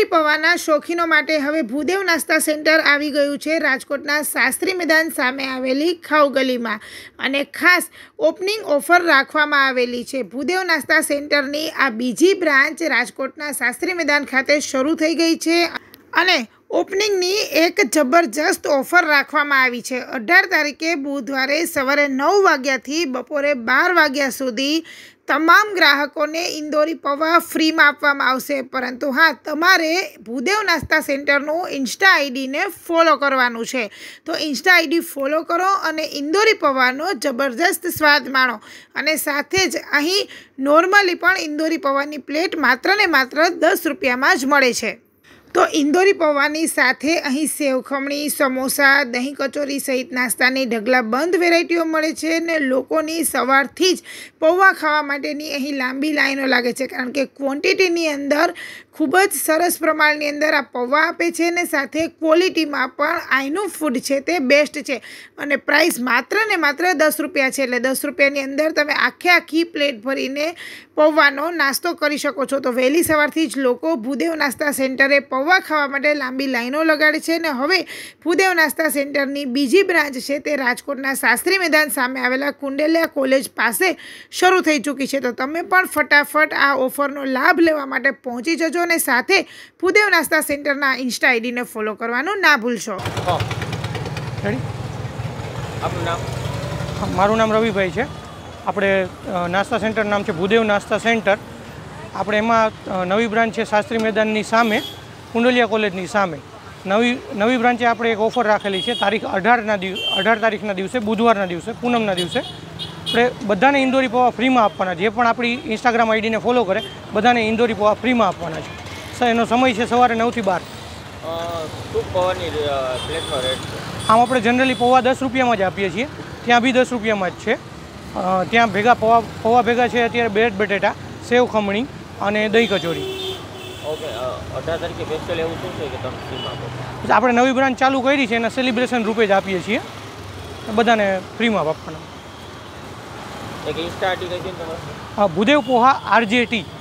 इंदोरी पौवाना शौकीनों माटे हवे भूदेव नास्ता सेंटर आवी गयुं छे राजकोटना शास्त्री मैदान सामे आवेली खाऊ गलीमां अने खास ओपनिंग ऑफर राखवामां आवेली छे। भूदेव नास्ता सेंटरनी आ बीजी ब्रांच राजकोटना शास्त्री मैदान खाते शरू थई गई छे अने ओपनिंगनी एक जबरदस्त ऑफर राखवामां आवी छे। 18 तारीखे बुधवारे सवारे 9 वाग्याथी बपोरे 12 वाग्या सुधी तमाम ग्राहकोने इंदोरी पौवा फ्री में आपवामां आवशे, परंतु हाँ तमारे भूदेव नास्ता सेंटरनो इंस्टा आईडी ने फॉलो करवानुं छे। तो इंस्टा आईडी फॉलो करो अने इंदोरी पौवानो जबरदस्त स्वाद माणो अने साथे ज अहीं नॉर्मली पण इंदोरी पौवानी प्लेट मात्र ने मात्र 10 रूपियामां ज मळे छे। तो इंदोरी पौवानी साथे अहीं सेव खमणी, समोसा, दही कचोरी सहित नाસ્તાની ઢગલાબંધ વેરાયટીઓ મળે છે ને લોકોની સવારથી જ પૌવા ખાવા માટેની અહીં લાંબી લાઈનો લાગે છે, કારણ કે ક્વોન્ટિટીની અંદર ખૂબ જ સરસ પ્રમાણની અંદર આ પૌવા આપે છે ને સાથે ક્વોલિટીમાં પણ અહીંનું ફૂડ છે તે બેસ્ટ છે અને પ્રાઇસ માત્ર ને માત્ર 10 રૂપિયા છે। એટલે 10 રૂપિયાની અંદર તમે આખી પ્લેટ ભરીને પૌવાનો નાસ્તો કરી શકો છો। તો વહેલી સવારથી જ લોકો ભૂદેવ નાસ્તા સેન્ટરે પૌવા ખાવા માટે લાંબી લાઈનો લગાડે છે ને હવે ભૂદેવ નાસ્તા સેન્ટરની બીજી બ્રાન્ચ છે તે રાજકોટના શાસ્ત્રી મેદાન સામે આવેલા કુંડેલિયા કોલેજ પાસે શરૂ થઈ ચૂકી છે। તો તમે પણ ફટાફટ આ ઓફરનો લાભ લેવા માટે પહોંચી જજો અને સાથે ભૂદેવ નાસ્તા સેન્ટરના ઇન્સ્ટા આઈડીને ફોલો કરવાનું ના ભૂલશો। મારું નામ રવિભાઈ છે। આપણે નાસ્તા સેન્ટર નામ છે ભૂદેવ નાસ્તા સેન્ટર। આપણે એમાં નવી બ્રાન્ચ છે શાસ્ત્રી મેદાનની સામે કુંડલિયા કોલેજની સામે નવી બ્રાન્ચે આપણે એક ઓફર રાખેલી છે તારીખ 18 તારીખના દિવસે બુધવારના દિવસે પૂનમના દિવસે આપણે બધાને ઇન્દોરી પૌવા ફ્રીમાં આપવાના। જે પણ આપણી ઇન્સ્ટાગ્રામ આઈડીને ફોલો કરે બધાને ઇન્દોરી પૌવા ફ્રીમાં આપવાના છે। સર એનો સમય છે સવારે 9 થી 12। શું પૌવાની પ્લેટનો રેટ છે? આમ આપણે જનરલી પૌવા 10 રૂપિયામાં જ આપીએ છીએ, ત્યાં બી 10 રૂપિયામાં જ છે। ત્યાં ભેગા પૌવા ભેગા છે અત્યારે બ્રેડ બટેટા, સેવ ખમણી અને દહીં કચોરી। ઓકે, 18 તારીખે સ્પેશિયલ એવું શું છે કે તમે ફ્રીમાં આપો? આપણે નવી બ્રાન્ચ ચાલુ કરી છે એના સેલિબ્રેશન રૂપે જ આપીએ છીએ, બધાને ફ્રીમાં આપવાના। એક ઇન્સ્ટા આઈડી કઈ છે તમારે? ભૂદેવ પોહા RJT।